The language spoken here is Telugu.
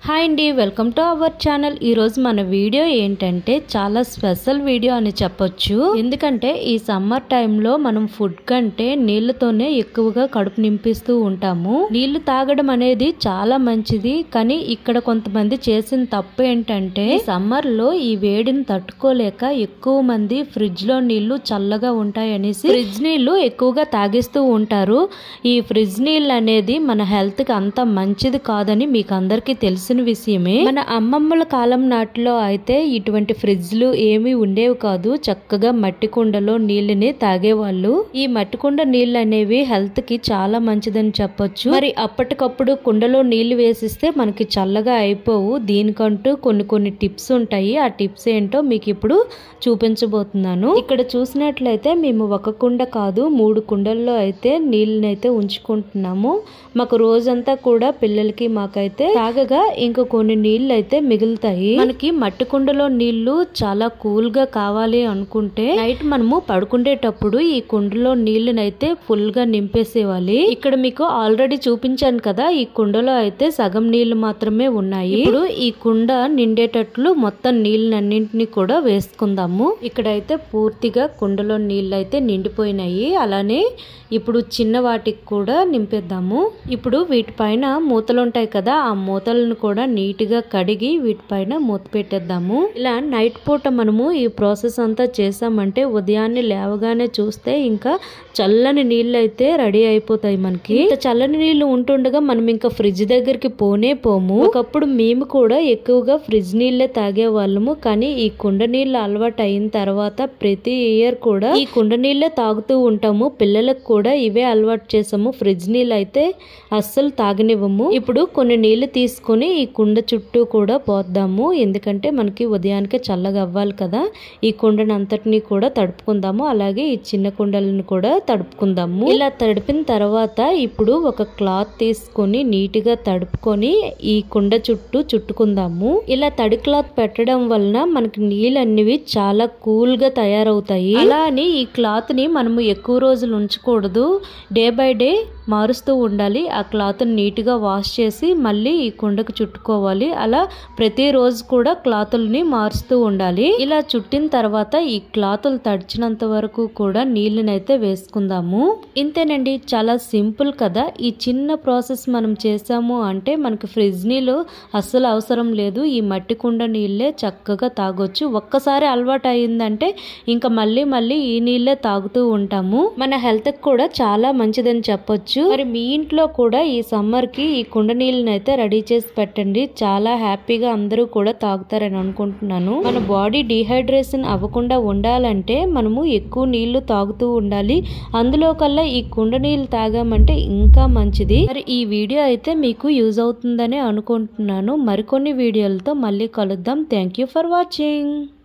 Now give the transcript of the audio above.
హాయ్ అండి, వెల్కమ్ టు అవర్ ఛానల్. ఈరోజు మన వీడియో ఏంటంటే చాలా స్పెషల్ వీడియో అని చెప్పొచ్చు. ఎందుకంటే ఈ సమ్మర్ టైంలో మనం ఫుడ్ కంటే నీళ్ళతోనే ఎక్కువగా కడుపు నింపిస్తూ ఉంటాము. నీళ్లు తాగడం అనేది చాలా మంచిది, కానీ ఇక్కడ కొంతమంది చేసిన తప్పు ఏంటంటే సమ్మర్ లో ఈ వేడిని తట్టుకోలేక ఎక్కువ మంది ఫ్రిడ్జ్ లో నీళ్లు చల్లగా ఉంటాయనేసి ఫ్రిడ్జ్ నీళ్లు ఎక్కువగా తాగిస్తూ ఉంటారు. ఈ ఫ్రిడ్జ్ నీళ్ళు అనేది మన హెల్త్ కి అంత మంచిది కాదని మీకు అందరికీ తెలిసిన విషయమే. మన అమ్మమ్మల కాలం నాటిలో అయితే ఇటువంటి ఫ్రిడ్జ్లు ఏమీ ఉండేవి కాదు. చక్కగా మట్టి కుండలో నీళ్ళని తాగేవాళ్ళు. ఈ మట్టి కుండ నీళ్ళు అనేవి హెల్త్ కి చాలా మంచిదని చెప్పొచ్చు. మరి అప్పటికప్పుడు కుండలో నీళ్లు వేసిస్తే మనకి చల్లగా అయిపోవు. దీనికంటూ కొన్ని టిప్స్ ఉంటాయి. ఆ టిప్స్ ఏంటో మీకు ఇప్పుడు చూపించబోతున్నాను. ఇక్కడ చూసినట్లయితే మేము ఒక కుండ కాదు 3 కుండల్లో అయితే నీళ్ళనైతే ఉంచుకుంటున్నాము. మాకు రోజంతా కూడా పిల్లలకి మాకైతే తాగగా ఇంకా కొన్ని నీళ్ళు అయితే మిగులుతాయి. మనకి మట్టి కుండలో నీళ్లు చాలా కూల్ గా కావాలి అనుకుంటే నైట్ మనము పడుకునేటప్పుడు ఈ కుండలో నీళ్ళనైతే ఫుల్ గా నింపేసేవాలి. ఇక్కడ మీకు ఆల్రెడీ చూపించాను కదా, ఈ కుండలో అయితే సగం నీళ్లు మాత్రమే ఉన్నాయి. ఇప్పుడు ఈ కుండ నిండేటట్లు మొత్తం నీళ్ళనన్నింటినీ కూడా వేసుకుందాము. ఇక్కడైతే పూర్తిగా కుండలో నీళ్ళు అయితే నిండిపోయినాయి. అలానే ఇప్పుడు చిన్న వాటికి కూడా నింపేద్దాము. ఇప్పుడు వీటిపైన మూతలు ఉంటాయి కదా, ఆ మూతలను కూడా నీట్ గా కడిగి వీటిపైన మూత పెట్టేద్దాము. ఇలా నైట్ పూట మనము ఈ ప్రాసెస్ అంతా చేసామంటే ఉదయాన్నే లేవగానే చూస్తే ఇంకా చల్లని నీళ్ళు అయితే రెడీ అయిపోతాయి. మనకి చల్లని నీళ్లు ఉంటుండగా మనం ఇంకా ఫ్రిడ్జ్ దగ్గరికి పోము. ఒకప్పుడు మేము కూడా ఎక్కువగా ఫ్రిడ్జ్ నీళ్లే తాగే వాళ్ళము. కానీ ఈ కుండ నీళ్ళు అలవాటు అయిన తర్వాత ప్రతి ఇయర్ కూడా ఈ కుండ నీళ్లే తాగుతూ ఉంటాము. పిల్లలకు కూడా ఇవే అలవాటు చేసాము. ఫ్రిడ్జ్ నీళ్ళు అయితే అస్సలు తాగనివ్వము. ఇప్పుడు కొన్ని నీళ్లు తీసుకొని ఈ కుండ చుట్టూ కూడా పోద్దాము. ఎందుకంటే మనకి ఉదయానికే చల్లగా అవ్వాలి కదా. ఈ కుండను అంతటినీ కూడా తడుపుకుందాము. అలాగే ఈ చిన్న కుండలను కూడా తడుపుకుందాము. ఇలా తడిపిన తర్వాత ఇప్పుడు ఒక క్లాత్ తీసుకొని నీట్ గా తడుపుకొని ఈ కుండ చుట్టూ చుట్టుకుందాము. ఇలా తడి క్లాత్ పెట్టడం వలన మనకి నీళ్ళు అనేవి చాలా కూల్ గా తయారవుతాయి. అలా అని ఈ క్లాత్ ని మనము ఎక్కువ రోజులు ఉంచకూడదు. డే బై డే మారుస్తూ ఉండాలి. ఆ క్లాత్ నీట్ గా వాష్ చేసి మళ్ళీ ఈ కుండకు చుట్టుకోవాలి. అలా ప్రతిరోజు కూడా క్లాతుల్ని మారుస్తూ ఉండాలి. ఇలా చుట్టిన తర్వాత ఈ క్లాతులు తడిచినంత వరకు కూడా నీళ్ళనైతే వేసుకుందాము. ఇంతేనండి, చాలా సింపుల్ కదా. ఈ చిన్న ప్రాసెస్ మనం చేసాము అంటే మనకి ఫ్రిడ్జ్ నీళ్ళు అస్సలు అవసరం లేదు. ఈ మట్టి కుండ నీళ్ళే చక్కగా తాగొచ్చు. ఒక్కసారి అలవాటు అయిందంటే ఇంకా మళ్ళీ ఈ నీళ్ళే తాగుతూ ఉంటాము. మన హెల్త్ కి కూడా చాలా మంచిదని చెప్పొచ్చు. మరి మీ ఇంట్లో కూడా ఈ సమ్మర్ కి ఈ కుండ నీళ్ళని అయితే రెడీ చేసి పెట్టండి. చాలా హ్యాపీగా అందరూ కూడా తాగుతారని అనుకుంటున్నాను. మన బాడీ డిహైడ్రేషన్ అవ్వకుండా ఉండాలంటే మనము ఎక్కువ నీళ్లు తాగుతూ ఉండాలి. అందులో కల్లా ఈ కుండ నీళ్ళు తాగామంటే ఇంకా మంచిది. మరి ఈ వీడియో అయితే మీకు యూజ్ అవుతుందని అనుకుంటున్నాను. మరికొన్ని వీడియోలతో మళ్ళీ కలుద్దాం. Thank you for watching.